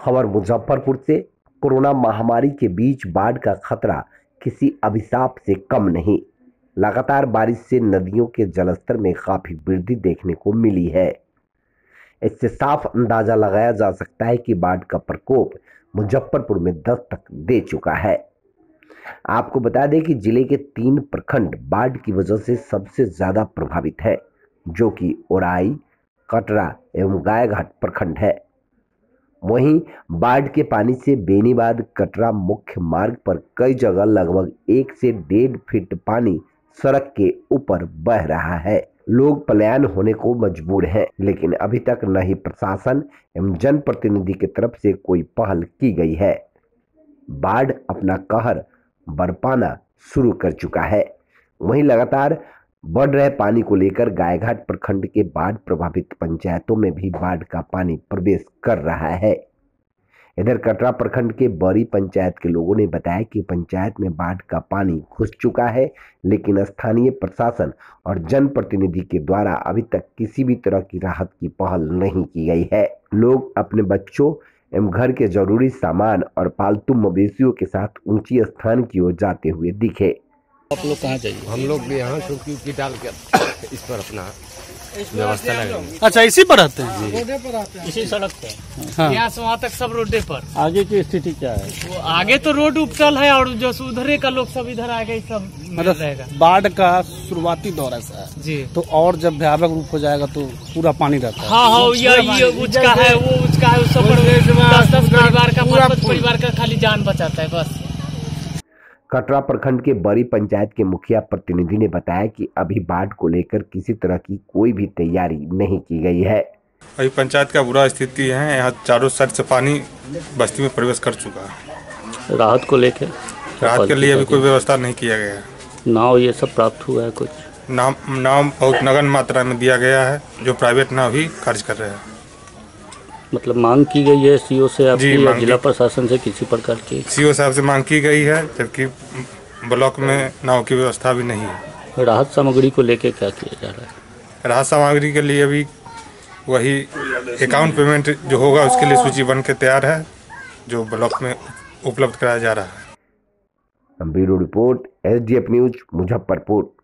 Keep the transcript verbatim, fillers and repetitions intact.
खबर मुजफ्फरपुर से। कोरोना महामारी के बीच बाढ़ का खतरा किसी अभिशाप से कम नहीं। लगातार बारिश से नदियों के जलस्तर में काफी वृद्धि देखने को मिली है। इससे साफ अंदाजा लगाया जा सकता है कि बाढ़ का प्रकोप मुजफ्फरपुर में दस्तक दे चुका है। आपको बता दें कि जिले के तीन प्रखंड बाढ़ की वजह से सबसे ज्यादा प्रभावित है, जो कि ओराई, कटरा एवं गायघाट प्रखंड है। वहीं बाढ़ के पानी से बेनीबाद कटरा मुख्य मार्ग पर कई जगह लगभग एक से डेढ़ फीट पानी सड़क के ऊपर बह रहा है। लोग पलायन होने को मजबूर हैं, लेकिन अभी तक न ही प्रशासन एवं जनप्रतिनिधि की तरफ से कोई पहल की गई है। बाढ़ अपना कहर बरपाना शुरू कर चुका है। वहीं लगातार बढ़ रहे पानी को लेकर गायघाट प्रखंड के बाढ़ प्रभावित पंचायतों में भी बाढ़ का पानी प्रवेश कर रहा है। इधर कटरा प्रखंड के बड़ी पंचायत के लोगों ने बताया कि पंचायत में बाढ़ का पानी घुस चुका है, लेकिन स्थानीय प्रशासन और जनप्रतिनिधि के द्वारा अभी तक किसी भी तरह की राहत की पहल नहीं की गई है। लोग अपने बच्चों एवं घर के जरूरी सामान और पालतू मवेशियों के साथ ऊंची स्थान की ओर जाते हुए दिखे। आप लोग कहाँ जाइए? हम लोग भी यहाँ चौकी की डाल कर इस पर अपना व्यवस्था लगाएंगे। अच्छा, इसी पर आते हैं? रोडे पर आते हैं, इसी सड़क पे। हाँ। यहाँ से वहाँ तक सब रोडे पर। आगे की स्थिति क्या है? वो आगे तो रोड उपटल है और जो उधरे का लोग सब इधर आ गए, सब रहेगा। बाढ़ का शुरुआती दौर ऐसा है जी, तो और जब भयावह रूप हो जाएगा तो पूरा पानी रहता है। हाँ हाँ, ये ये उचका है, वो उचका है, सब दस दस परिवार का, पाँच पाँच परिवार का खाली जान बचाता है बस। कटरा प्रखंड के बड़ी पंचायत के मुखिया प्रतिनिधि ने बताया कि अभी बाढ़ को लेकर किसी तरह की कोई भी तैयारी नहीं की गई है। अभी पंचायत का बुरा स्थिति है, यहाँ चारों साइड से पानी बस्ती में प्रवेश कर चुका है। राहत को लेकर राहत के लिए अभी कोई व्यवस्था नहीं किया गया है। नाव ये सब प्राप्त हुआ है? कुछ नाव नाव बहुत नगन मात्रा में दिया गया है, जो प्राइवेट नाव भी खर्च कर रहे हैं। मतलब मांग की गई है सीओ से आपकी या जिला प्रशासन से किसी प्रकार की? सीओ साहब से मांग की गई है, जबकि ब्लॉक में नाव की व्यवस्था भी नहीं है। राहत सामग्री को लेकर क्या किया जा रहा है? राहत सामग्री के लिए अभी वही अकाउंट पेमेंट जो होगा उसके लिए सूची बन के तैयार है, जो ब्लॉक में उपलब्ध कराया जा रहा है। Bureau report, S D F news, Muzaffarpur.